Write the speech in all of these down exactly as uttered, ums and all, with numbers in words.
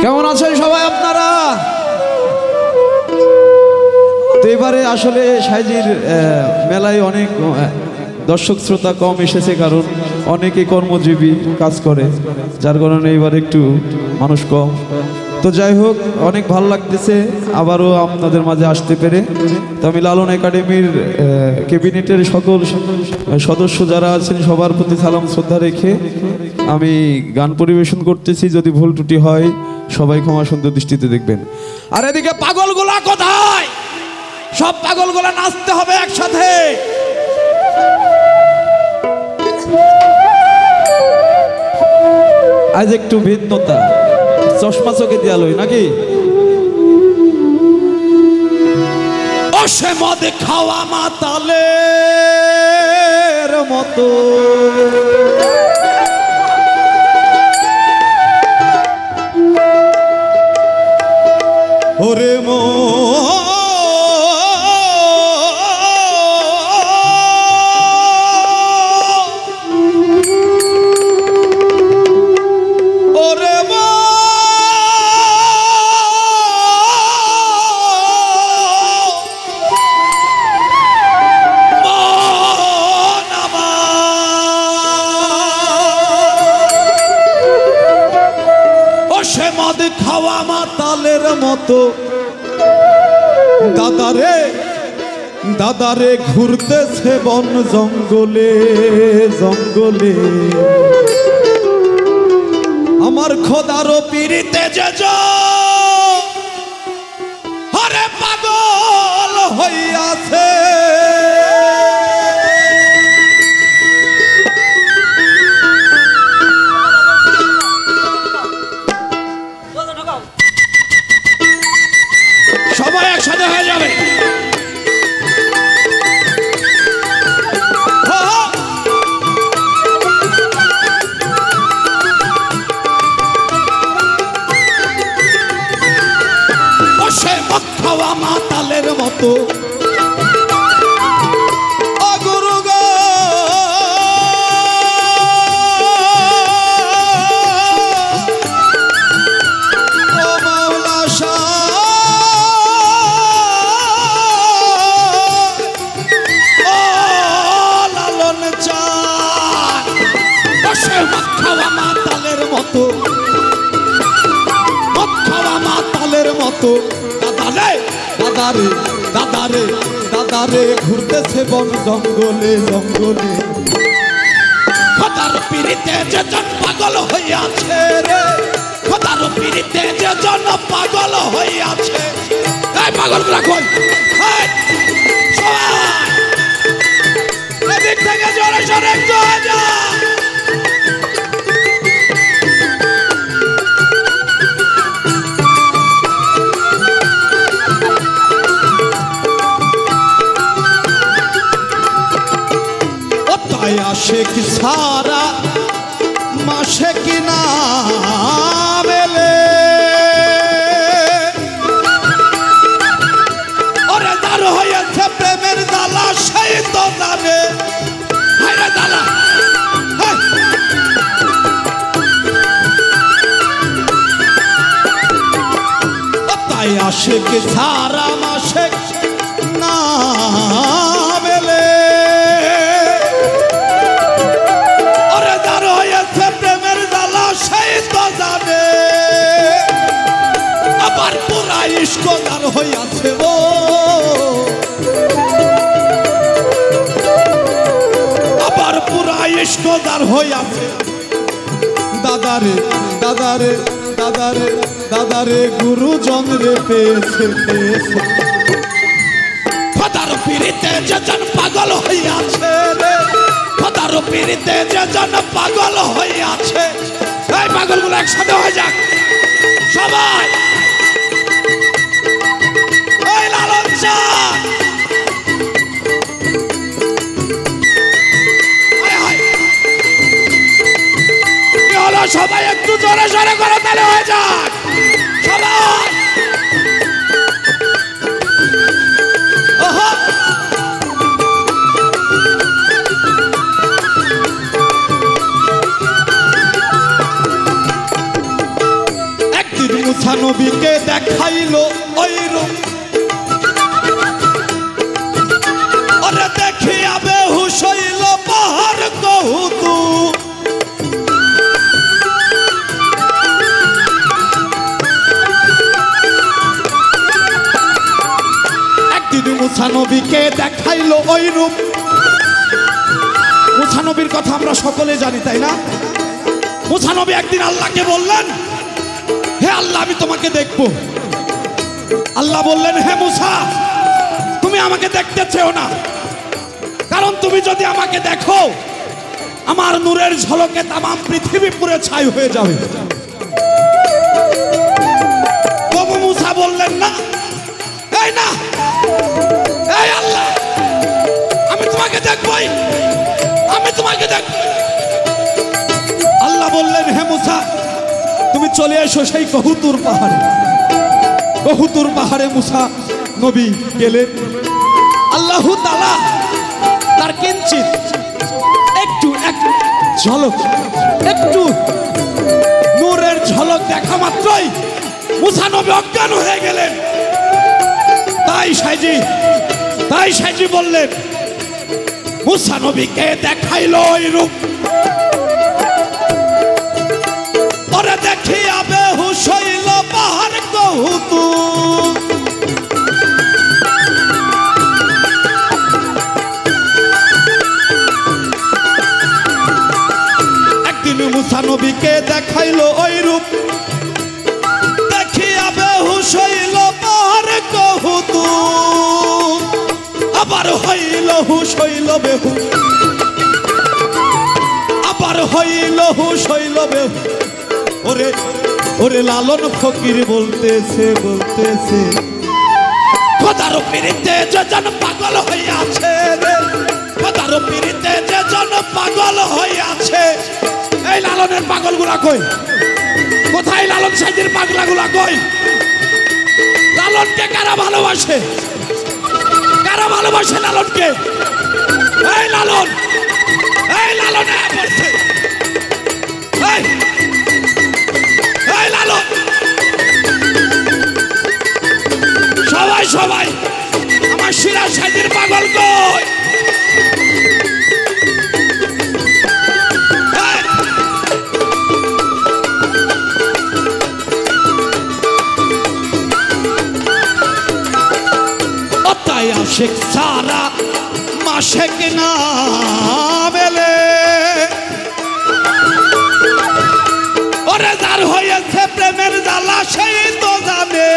কেমন আছেন সবাই আপনারা? তো এবারে আসলে সাইজির মেলায় অনেক দর্শক শ্রোতা কম এসেছে, কারণ অনেকে কর্মজীবী কাজ করে, যার কারণে এবার একটু মানুষ কম। তো যাই হোক, অনেক ভালো লাগতেছে আবারও আপনাদের মাঝে আসতে পেরে। তো আমি লালন একাডেমির ক্যাবিনেটের সকল সদস্য যারা আছেন সবার প্রতি সালাম শ্রদ্ধা রেখে আমি গান পরিবেশন করতেছি। যদি ভুল ত্রুটি হয় সবাই ক্ষমা সুন্দর দৃষ্টিতে দেখবেন। আর এদিকে পাগলগুলা কোথায়? সব পাগলগুলা নাচতে হবে একসাথে। আজ একটু ভিন্নতা, চশমা চোখে দেয়ালই নাকি? ও সে মদ খাওয়া মাতালের মতো ওরে মো খাওয়া মাতালের মতো দাদারে দাদারে ঘুরতেছে বন জঙ্গলে জঙ্গলে। আমার খোদারও পিড়িতে যে হরে পাগল হইয়াছে। সবাই একসাথে হয়ে যাবে। বসে মদ খাওয়া মাতালের মতো দাদারে দাদারে দাদারে দাদারে ঘুরতেছে বন জঙ্গলে জঙ্গলে। খোদার পিড়িতে যে জন পাগল হইয়াছে রে, খোদার পিড়িতে যে জন পাগল হইয়াছে। এই পাগল রাখুন সবাই এদিক থেকে জোরে সরে জয় যা। আশেক সারা মাসে কিনা মেলে ওরে দার হয়েছে প্রেমের জ্বালা সেই তো জানে। হায়রে জ্বালা তাই আশেক সারা মাসে না মেলে প্রেমের জ্বালা সেই তো জানে। আবার পুরা ইস্কদার হইয়াছে ও আবার পুরা ইস্কদার হইয়াছে। দাদারে দাদারে দাদারে দাদারে গুরুজন রে পেয়েছে পেয়েছে। খোদার পিড়িতে যে জন পাগল হইয়াছে রে, খোদার পিড়িতে যে জন পাগল হইয়াছে। এই পাগলগুলো একসাথে হয়ে যাক সবাই। এই লালন চাঁদ কি হলো? সবাই একটু জোরে জোরে করে তাহলে হয়ে যাক সবাই। মুসা নবীকে দেখাইলো ওই রূপ ওরে দেখিয়া বেহুশ হইল পাহাড় কহুতু একদিন মুসা নবীকে দেখাইলো ওই রূপ মুসা নবীর কথা আমরা সকলে জানি তাই না মুসা নবী একদিন আল্লাহকে বললেন হে আল্লাহ আমি তোমাকে দেখব আল্লাহ বললেন হে মুসা তুমি আমাকে দেখতে চেও না কারণ তুমি যদি আমাকে দেখো আমার নূরের ঝলকে তাম পৃথিবী পুরো ছাই হয়ে যাবে তবু মুসা বললেন না এই না এই আল্লাহ আমি তোমাকে দেখবই আমি তোমাকে দেখব আল্লাহ বললেন হে মুসা তুমি চলে এসো সেই কহুতুর পাহাড়ে কহুতুর পাহাড়ে মুসা নবী গেলেন আল্লাহ তাআলা তার কিঞ্চিত একটু একটু ঝলক একটু নূরের ঝলক দেখা মাত্রই মুসা নবী অজ্ঞান হয়ে গেলেন তাই সাইজি তাই সাইজি বললেন মুসা নবীকে দেখাইলো ওই রূপ ওরে দেখিয়া বেহুশ হইল পাহাড় কহুতু একদিন মুসা নবীকে দেখাইলো ওই রূপ দেখিয়া বেহুশ হইল পাহাড় কহুতু আবার হইল হুশ হইল বেহুশ আবার হইল হুশ হইল বেহুশ ওরে ওরে লালন ফকির বলতেছে বলতেছে খোদার পিরিতে যে জন পাগল হইয়াছে রে খোদার পিরিতে যে জন পাগল হইয়াছে এই লালনের পাগলগুলা কই কোথায় লালন সাইদের পাগলাগুলা কই লালনকে কারা ভালোবাসে কারা ভালোবাসে লালনকে এই লালন এই লালন পড়ছে এই এই লালন সবাই সবাই আমার সিরাজ সাইদের পাগল কই আশেক সারা মাশেক না মেলে ওরে যার হয়েছে প্রেমের জ্বালা সেই তো জানে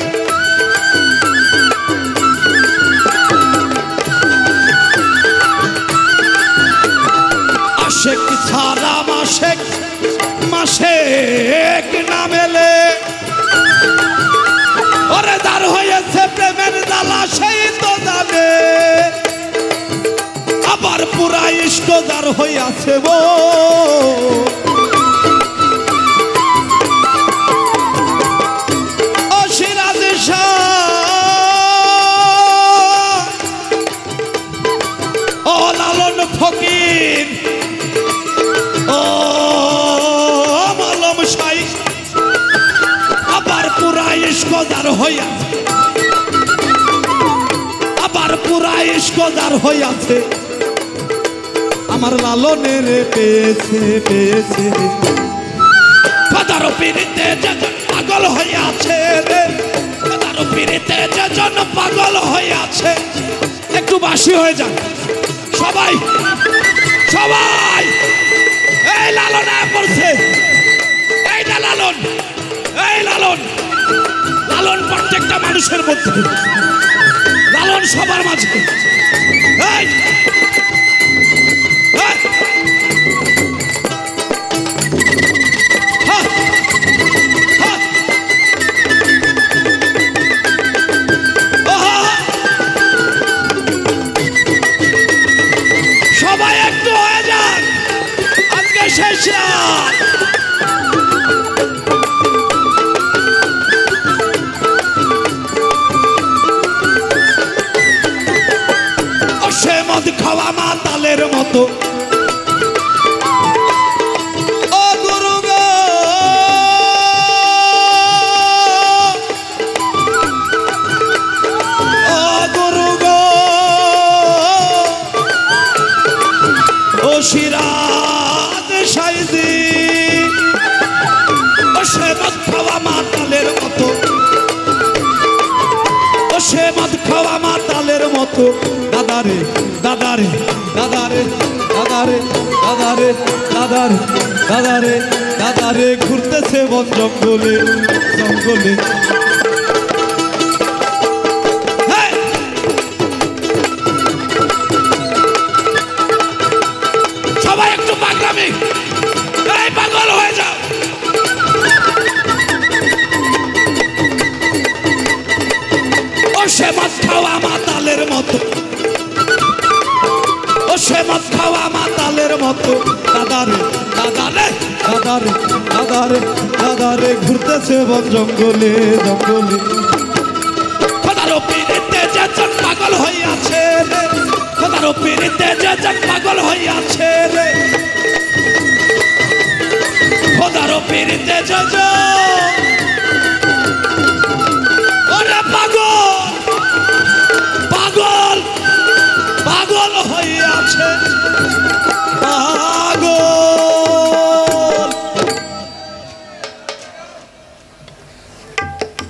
আশেক সারা মাশেক মাশেক না মেলে ওরে যার হয়েছে প্রেমের জ্বালা সেই তো জানে আবার পুরা ইশক যার হইয়াছে গো ও সিরাজ শাহ ও লালন ফকির ও মালম শাহ আবার পুরা ইশক যার হইয়াছে আবার পুরা ইশক যার হইয়াছে আমার লালনের পেয়েছে পেয়েছে খোদার পিরিতে যে পাগল হইয়াছে রে খোদার পিরিতে যে জন পাগল হইয়াছে একটু বাসি হয়ে যান সবাই সবাই এই লালন পড়ছে এইটা লালন এই লালন লালন প্রত্যেকটা মানুষের মধ্যে লালন সবার মাঝে এই সবাই একটু হয়ে যান আজকে শেষ রাত সে মদ খাওয়া মতো দাদারে দাদারে দাদারে দাদারে দাদারে দাদারে দাদারে দাদারে ঘুরতেছে বন জঙ্গলে জঙ্গলে সবাই একটু পাগলামি এই পাগল হয়ে যাও ও সে মদ খাওয়া মাতালের মতো ও সে মদ খাওয়া মাতালের মতো দাদারে দাদারে দাদারে দাদারে দাদারে ঘুরতেছে বন জঙ্গলে জঙ্গলে খোদার পীড়িতে যেজন পাগল হইয়াছে রে খোদার পীড়িতে যেজন পাগল হইয়াছে রে খোদার পীড়িতে যেজন ওরে পাগল পাগল পাগল হইয়াছে